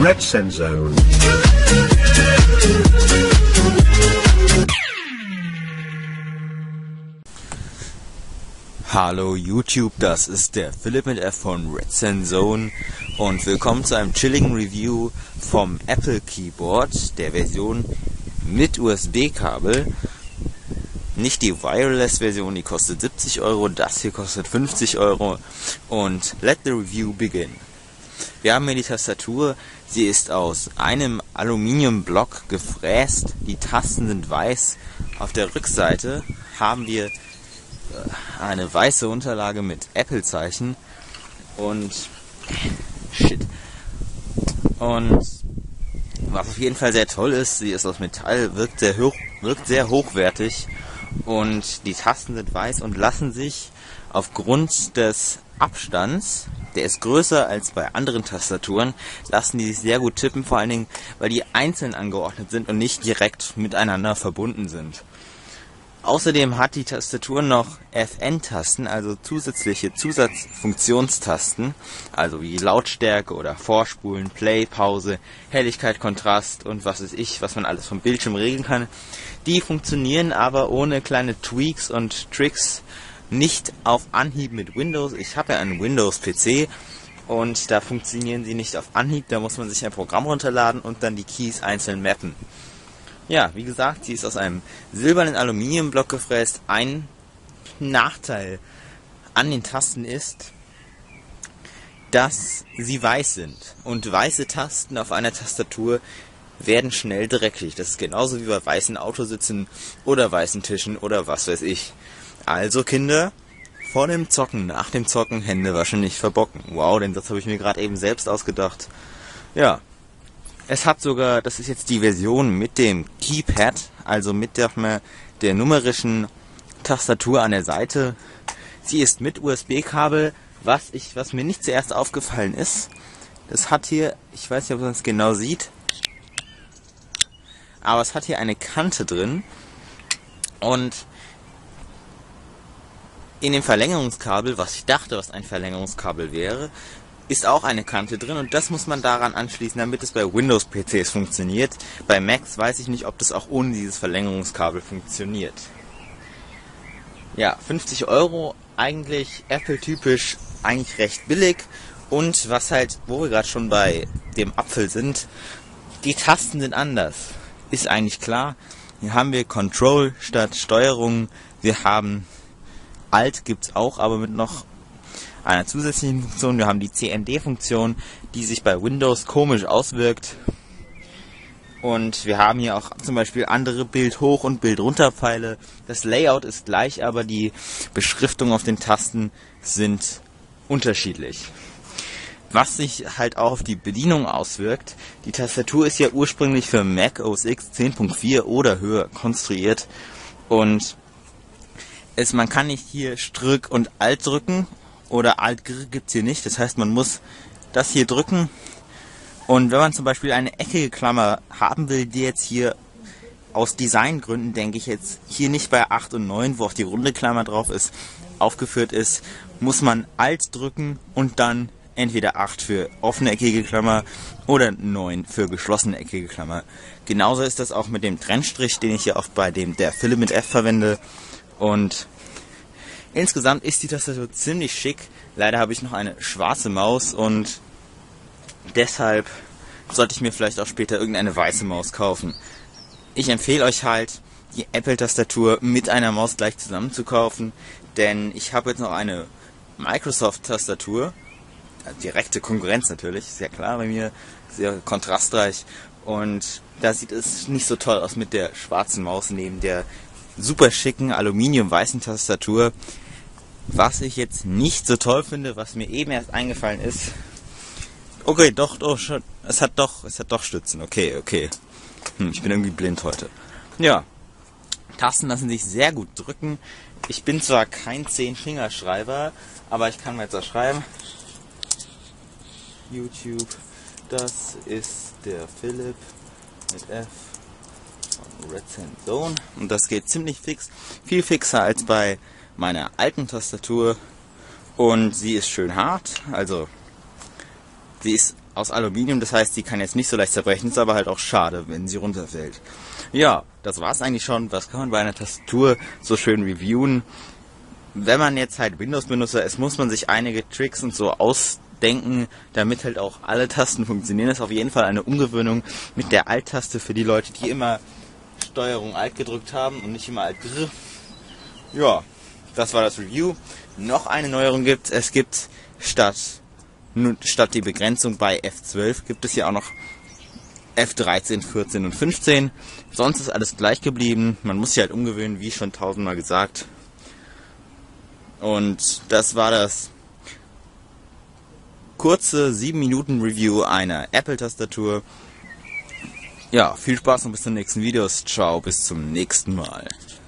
Red Zone. Hallo YouTube, das ist der Philipp mit F von Red Zone und willkommen zu einem chilligen Review vom Apple Keyboard der Version mit USB-Kabel. Nicht die Wireless-Version, die kostet 70 Euro, das hier kostet 50 Euro und let the review begin. Wir haben hier die Tastatur, sie ist aus einem Aluminiumblock gefräst, die Tasten sind weiß. Auf der Rückseite haben wir eine weiße Unterlage mit Apple-Zeichen und was auf jeden Fall sehr toll ist, sie ist aus Metall, wirkt sehr hochwertig und die Tasten sind weiß und lassen sich aufgrund des Abstands, der ist größer als bei anderen Tastaturen, lassen die sich sehr gut tippen, vor allen Dingen, weil die einzeln angeordnet sind und nicht direkt miteinander verbunden sind. Außerdem hat die Tastatur noch FN-Tasten, also zusätzliche Zusatzfunktionstasten, also wie Lautstärke oder Vorspulen, Play, Pause, Helligkeit, Kontrast und was weiß ich, was man alles vom Bildschirm regeln kann. Die funktionieren aber ohne kleine Tweaks und Tricks nicht auf Anhieb mit Windows. Ich habe ja einen Windows-PC und da funktionieren sie nicht auf Anhieb, da muss man sich ein Programm runterladen und dann die Keys einzeln mappen. Ja, wie gesagt, sie ist aus einem silbernen Aluminiumblock gefräst. Ein Nachteil an den Tasten ist, dass sie weiß sind. Und weiße Tasten auf einer Tastatur werden schnell dreckig. Das ist genauso wie bei weißen Autositzen oder weißen Tischen oder was weiß ich. Also Kinder, vor dem Zocken, nach dem Zocken Hände waschen, nicht verbocken. Wow, den Satz habe ich mir gerade eben selbst ausgedacht. Ja. Es hat sogar, das ist jetzt die Version mit dem Keypad, also mit der numerischen Tastatur an der Seite. Sie ist mit USB-Kabel, was mir nicht zuerst aufgefallen ist. Das hat hier, ich weiß nicht, ob man es genau sieht, aber es hat hier eine Kante drin und in dem Verlängerungskabel, was ich dachte, was ein Verlängerungskabel wäre, ist auch eine Kante drin und das muss man daran anschließen, damit es bei Windows-PCs funktioniert. Bei Macs weiß ich nicht, ob das auch ohne dieses Verlängerungskabel funktioniert. Ja, 50 Euro, eigentlich Apple-typisch, eigentlich recht billig und was halt, wo wir gerade schon bei dem Apfel sind, die Tasten sind anders. Ist eigentlich klar. Hier haben wir Control statt Steuerung, wir haben Alt gibt's auch, aber mit noch einer zusätzlichen Funktion. Wir haben die CMD-Funktion, die sich bei Windows komisch auswirkt. Und wir haben hier auch zum Beispiel andere Bild-Hoch- und Bild-Runter-Pfeile. Das Layout ist gleich, aber die Beschriftung auf den Tasten sind unterschiedlich. Was sich halt auch auf die Bedienung auswirkt, die Tastatur ist ja ursprünglich für Mac OS X 10.4 oder höher konstruiert. Und man kann nicht hier Strück und Alt drücken. Oder Alt-Gr gibt es hier nicht, das heißt man muss das hier drücken und wenn man zum Beispiel eine eckige Klammer haben will, die jetzt hier aus Designgründen, denke ich jetzt, hier nicht bei 8 und 9, wo auch die runde Klammer drauf ist, aufgeführt ist, muss man Alt drücken und dann entweder 8 für offene eckige Klammer oder 9 für geschlossene eckige Klammer. Genauso ist das auch mit dem Trennstrich, den ich hier oft bei der Philipp mit F verwende und insgesamt ist die Tastatur ziemlich schick. Leider habe ich noch eine schwarze Maus und deshalb sollte ich mir vielleicht auch später irgendeine weiße Maus kaufen. Ich empfehle euch halt, die Apple-Tastatur mit einer Maus gleich zusammen zu kaufen, denn ich habe jetzt noch eine Microsoft-Tastatur, direkte Konkurrenz natürlich, ist ja klar bei mir, sehr kontrastreich und da sieht es nicht so toll aus mit der schwarzen Maus neben der super schicken aluminium-weißen Tastatur. Was ich jetzt nicht so toll finde, was mir eben erst eingefallen ist. Okay, schon. Es hat doch Stützen. Okay. Ich bin irgendwie blind heute. Ja. Tasten lassen sich sehr gut drücken. Ich bin zwar kein 10-Fingerschreiber, aber ich kann mal jetzt auch schreiben. YouTube, das ist der Philipp mit F von Red Zone. Und das geht ziemlich fix. Viel fixer als bei meiner alten Tastatur und sie ist schön hart, also sie ist aus Aluminium, das heißt, die kann jetzt nicht so leicht zerbrechen, ist aber halt auch schade, wenn sie runterfällt. Ja, das war's eigentlich schon. Was kann man bei einer Tastatur so schön reviewen? Wenn man jetzt halt Windows-Benutzer ist, muss man sich einige Tricks und so ausdenken, damit halt auch alle Tasten funktionieren. Das ist auf jeden Fall eine Umgewöhnung mit der Alt-Taste für die Leute, die immer Steuerung Alt gedrückt haben und nicht immer Alt Gr. Ja, das war das Review. Noch eine Neuerung gibt es. Gibt statt die Begrenzung bei F12 gibt es hier auch noch F13, 14 und 15. Sonst ist alles gleich geblieben. Man muss sich halt umgewöhnen, wie schon tausendmal gesagt. Und das war das kurze 7 Minuten Review einer Apple-Tastatur. Ja, viel Spaß und bis zum nächsten Video. Ciao, bis zum nächsten Mal.